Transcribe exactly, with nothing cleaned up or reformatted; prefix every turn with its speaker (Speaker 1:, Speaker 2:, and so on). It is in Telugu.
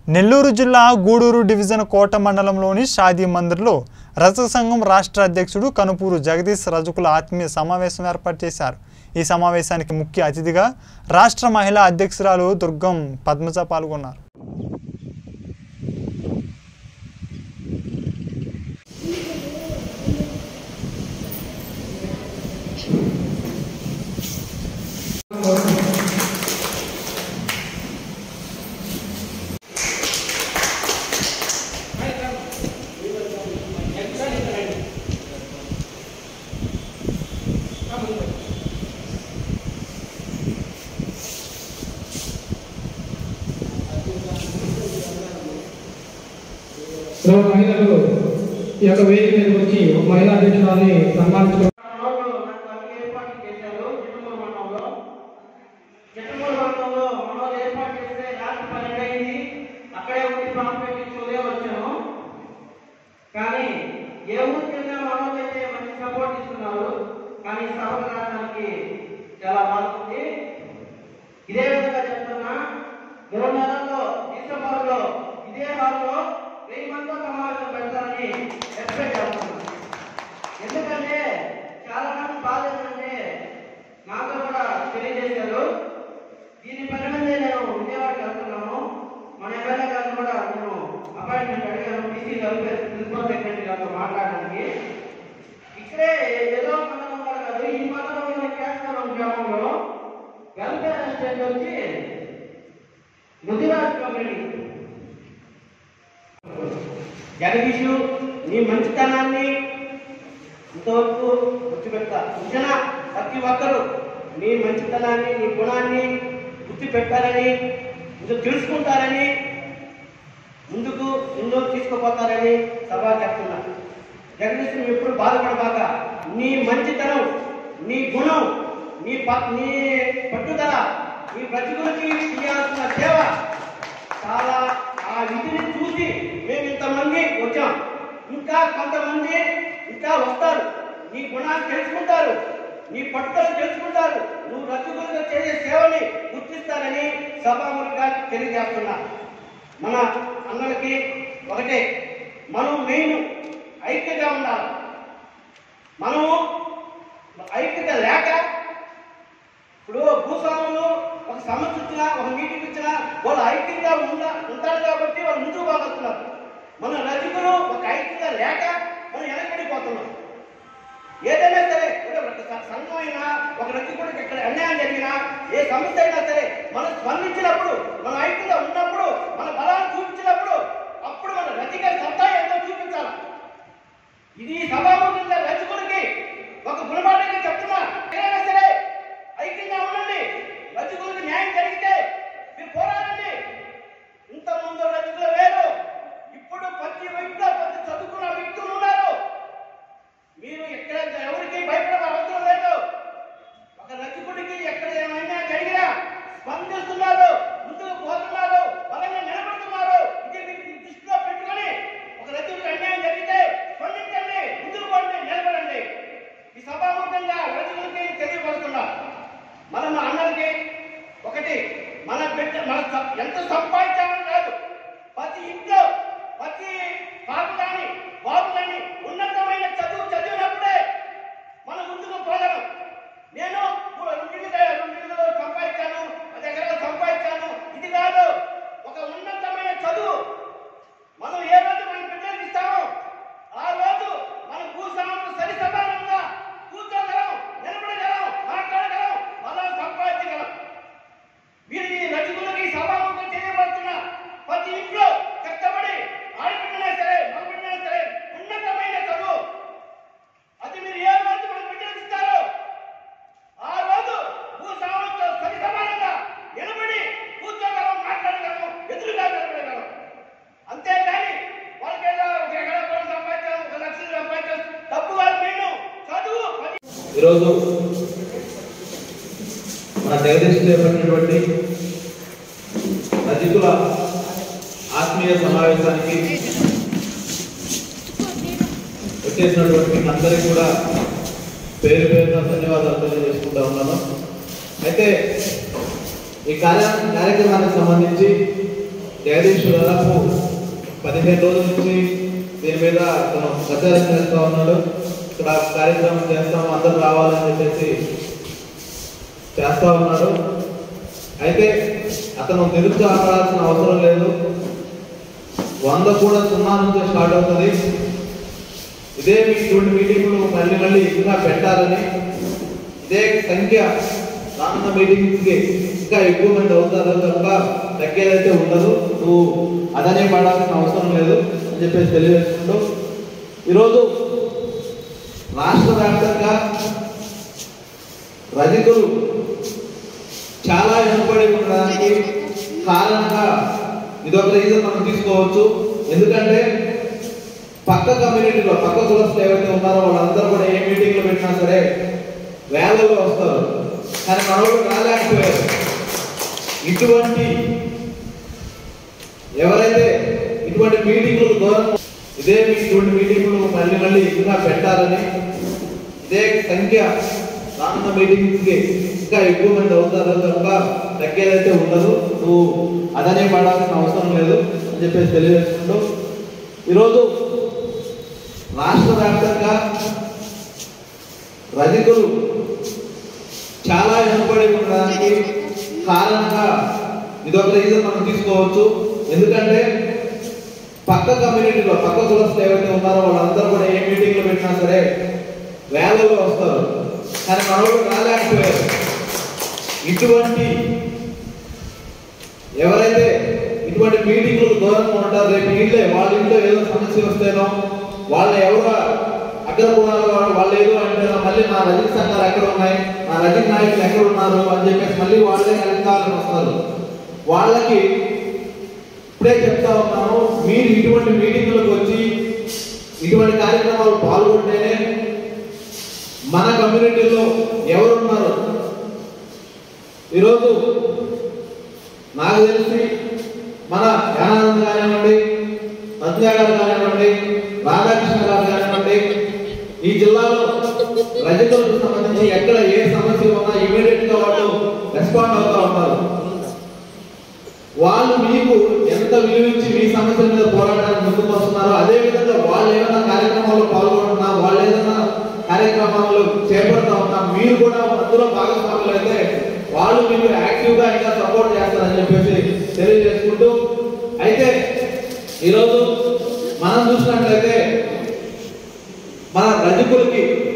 Speaker 1: నెల్లూరు జిల్లా గూడూరు డివిజన్ కోట మండలంలోని షాదీ మందిర్లో రజక సంఘం రాష్ట్ర అధ్యక్షుడు కనుపూరు జగదీష్ రజకుల ఆత్మీయ సమావేశం ఏర్పాటు చేశారు। ఈ సమావేశానికి ముఖ్య అతిథిగా రాష్ట్ర మహిళా అధ్యక్షురాలు దుర్గం పద్మజ పాల్గొన్నారు।
Speaker 2: మహిళలు ఈ యొక్క వేదిక మీదకి వచ్చి ఒక మహిళా అధ్యక్షురాన్ని సన్మానించడం
Speaker 3: కానీ ఏ ఊరికైనా మనోజైతే మంచి సపోర్ట్ ఇస్తున్నారు, కానీ సభకు రావడానికి చాలా బాగుంది। ఇదే విధంగా చెప్తున్నా, మూడు నెలల్లో డిసెంబర్లో ఇదే హాల్లో వెయ్యి మందితో సమావేశం పెడతారని ఎక్స్పెక్ట్ చేస్తున్నాను। ఎందుకంటే చాలా మంది బాధ ఏంటంటే నాతో కూడా తెలియజేశారు, దీని పని మంది నేను విజయవాడకి వెళ్తున్నాను, మన ఎమ్మెల్యే గారిని కూడా నేను అపాయింట్మెంట్ అడిగాను, బీసీ వెల్ఫేర్ ప్రిన్సిపల్ సెక్రటరీ గారితో మాట్లాడడానికి। ఇక్కడే ఏదో మండలం కూడా కాదు, ఈ మండలంలో కేశవరం గ్రామంలో వెల్ఫేర్ అసిస్టెంట్ వచ్చి ముదిరాజ్ కమిటీ జగదీషు నీ మంచితనాన్ని ఇంతవరకు గుర్తుపెట్టా ఇచ్చిన ప్రతి ఒక్కరు నీ మంచితనాన్ని నీ గుణాన్ని గుర్తు పెట్టాలని, ఇంకా తెలుసుకుంటారని, ముందుకు ముందుకు తీసుకుపోతారని సభ చెప్తున్నా। జగదీష్ నువ్వు ఎప్పుడు బాధపడబాక, నీ మంచితనం, నీ గుణం, నీ నీ పట్టుదల, నీ బ్రతుకులకి చేయాల్సిన సేవ చాలా, ఆ విధిని చూసి మేము ఇంతమంది వచ్చాం, ఇంకా కొంతమంది ఇంకా వస్తారు, నీ గుణాన్ని తెలుసుకుంటారు, నీ పట్టుదల తెలుసుకుంటారు, నువ్వు రజకులుగా చేసే సేవని గుర్తిస్తారని సభాముఖంగా తెలియజేస్తున్నా। మన అన్నలకి ఒకటే, మనం మెయిన్ ఐక్యగా ఉండాలి। మనము ఐక్యత లేక ఇప్పుడు భూస్వాములు ఒక సమస్య ఇచ్చినా, ఒక మీటింగ్ ఇచ్చినా వాళ్ళు ఐక్యంగా ఉండ ఉంటారు కాబట్టి వాళ్ళు ముందుకు పోగొస్తున్నారు। మన రజకులు ఒక ఐక్యంగా లేక మనం వెనకబడిపోతున్నాం। ఏదైనా సరే సంఘం అయినా ఒక రజకుడికి ఎక్కడ అన్యాయం జరిగినా, ఏ సమస్య అయినా సరే మనం స్పందించినప్పుడు, మన ఐక్యంగా ఉన్నప్పుడు, మన బలాన్ని చూపించినప్పుడు అప్పుడు మన రజక సత్తా ఏదో చూపించాలి। ఇది సభాముఖంగా రజకులకి ఒక గుణపాఠంగా చెప్తున్నా, ఏదైనా సరే ఐక్యంగా ఉండండి, రజకులకు న్యాయం జరిగితే మీరు పోరాడండి। ఇంతకుముందు రజకులు వేరు, ఇప్పుడు ప్రతి వ్యక్తిలో ప్రతి చదువుకున్న వ్యక్తులు ఉన్నారు, మీరు ఎక్కడ ఎవరికి భయపడే అవసరం లేదు। ఒక రజకుడికి ఎక్కడ ఏమైనా జరిగినా స్పందిస్తున్నారు, ముందుకు పోతున్నారు, బలంగా నిలబడుతున్నారు। ఇది మీరు దృష్టిలో పెట్టుకొని ఒక రజకుడికి అన్యాయం జరిగితే స్పందించండి, ముందుకు పోండి, నిలబడండి। ఈ సభాముఖంగా రజకులకి తెలియపడుతున్నారు। మనం అన్నలకి ఒకటి, మన బిడ్డ మన ఎంత సంపాదించాలని కాదు, ప్రతి ఇంట్లో ప్రతి పాప కానీ బాబు కానీ ఉన్నతమైన చదువు చదివినప్పుడే మనం ముందుకు పోగలం। నేను రెండు సంపాదించాను, పది ఎకరాలు సంపాదించాను, ఇది కాదు, ఒక ఉన్నతమైన చదువు మనం ఏ రోజు మన బిడ్డలకు ఇస్తామో ఆ రోజు మనం భూస్వాములకు సరి సమానంగా కూర్చోగలం, నిలబడగలం, మాట్లాడగలం, మనం సంపాదించగలం। మీరు ఈ రజకులకి సభాముఖం చేయబడుతున్న ప్రతి ఇంట్లో కష్టపడి ఆడబిడ్డనే సరే మగబిడ్డనే సరే ఉన్నతమైన చదువు, అది మీరు ఏ రోజు మన బిడ్డలకు ఇస్తారో ఆ రోజు భూస్వాములతో సరి సమానంగా నిలబడి కూర్చోగలం, మాట్లాడగలం, ఎదురుగా నిలబడగలం। అంతేగాని వాళ్ళకేదో ఒక ఎకరా పొలం సంపాదించాం, ఒక లక్షలు సంపాదించాం, తప్పు కాదు। నేను చదువు
Speaker 4: ఈరోజు మన జగదీష్ చేపట్టినటువంటి రజకుల ఆత్మీయ సమావేశానికి వచ్చేసినటువంటి అందరికీ కూడా పేరు పేరున ధన్యవాదాలు తెలియజేసుకుంటా ఉన్నాను। అయితే ఈ కార్య కార్యక్రమానికి సంబంధించి జగదీష్ దాదాపు పదిహేను రోజుల నుంచి దీని మీద అతను ప్రచారం చేస్తూ ఉన్నాడు. ఇక్కడ కార్యక్రమం చేస్తాము, అందరూ రావాలని చెప్పేసి చేస్తూ ఉన్నాడు. అయితే అతను నిరుత్సాహపడాల్సిన అవసరం లేదు. వంద కూడా సున్నా నుంచి స్టార్ట్ అవుతుంది. ఇదే మీ ఇటువంటి మీటింగ్లు మళ్ళీ మళ్ళీ ఇంకా పెట్టాలని, ఇదే సంఖ్య రానున్న మీటింగ్స్కి ఇంకా ఎక్కువ మంది అవుతారు తప్ప తగ్గేదైతే ఉండదు. నువ్వు అదనే పడాల్సిన అవసరం లేదు అని చెప్పేసి తెలియజేసుకుంటూ, ఈరోజు రాష్ట్ర వ్యాప్తంగా రజకులు చాలా వెనుకబడి ఉండడానికి కారణంగా ఇదొక రీజన్ మనం తీసుకోవచ్చు. ఎందుకంటే పక్క కమ్యూనిటీలో పక్క కులస్తులు ఏవైతే ఉన్నారో వాళ్ళందరూ కూడా ఏ మీటింగ్లో పెట్టినా సరే వేలలో వస్తారు, కానీ మనోళ్ళు రాలేకపోయారు. ఇటువంటి ఎవరైతే ఇటువంటి మీటింగ్లకు దూరం, ఇదే మీ ఇటువంటి మీటింగ్లు మళ్ళీ మళ్ళీ ఇంకా పెట్టాలని, ఇదే సంఖ్య రానున్న మీటింగ్స్కి ఇంకా ఎక్కువ మంది అవుతారు తప్ప తగ్గేదైతే ఉండదు. నువ్వు అదనే పడాల్సిన అవసరం లేదు అని చెప్పేసి తెలియజేసుకుంటూ, ఈరోజు రాష్ట్ర వ్యాప్తంగా రజకులు చాలా వెనుకబడి ఉండడానికి కారణంగా ఇదొక రీజన్ మనం తీసుకోవచ్చు. ఎందుకంటే పక్క కమ్యూనిటీలో పక్క కులస్తులు ఏవైతే ఉన్నారో వాళ్ళందరూ కూడా ఏ మీటింగ్లో పెట్టినా సరే వేలలో వస్తారు, కానీ మనోళ్ళు రాలేకపోయారు. ఇటువంటి ఎవరైతే ఇటువంటి మీటింగ్లకు దూరంగా ఉంటారో రేపు ఇంట్లో వాళ్ళ ఇంట్లో ఏదో సమస్య వస్తేనో, వాళ్ళ ఎవరు అగ్రకుణాలు వాళ్ళు ఏదో అంటే మళ్ళీ మా రజక సంఘాలు ఎక్కడ ఉన్నాయి, మా రజక నాయకులు ఎక్కడ ఉన్నారు అని చెప్పేసి మళ్ళీ వాళ్ళే కలిగాలని వస్తారు. వాళ్ళకి ఇప్పుడే చెప్తా ఉన్నాను, మీరు ఇటువంటి మీటింగ్లకు వచ్చి ఇటువంటి కార్యక్రమాలు పాల్గొంటేనే మన కమ్యూనిటీలో ఎవరున్నారు. ఈరోజు నాకు తెలిసి మన యానానంద్ కానివ్వండి, పద్మా గారు కానివ్వండి, రాధాకృష్ణ గారు కానివ్వండి, ఈ జిల్లాలో రజకులకు సంబంధించి ఎక్కడ ఏ సమస్య ఉన్నా ఇమీడియట్ గా వాళ్ళు రెస్పాండ్ అవుతూ ఉంటారు. వాళ్ళు మీకు ఎంత విలువించి మీ సమస్యల మీద పోరాటానికి ముందుకు వస్తున్నారో అదే విధంగా వాళ్ళు ఏదైనా కార్యక్రమాల్లో పాల్గొంటున్నా, వాళ్ళు ఏదైనా కార్యక్రమాలు చేపడతా ఉన్నా, మీరు కూడా అందులో భాగస్వాములు అయితే వాళ్ళు మీకు యాక్టివ్ గా ఇంకా సపోర్ట్ చేస్తారని చెప్పేసి తెలియజేసుకుంటూ, అయితే ఈరోజు మనం చూసినట్లయితే మన రజకులకి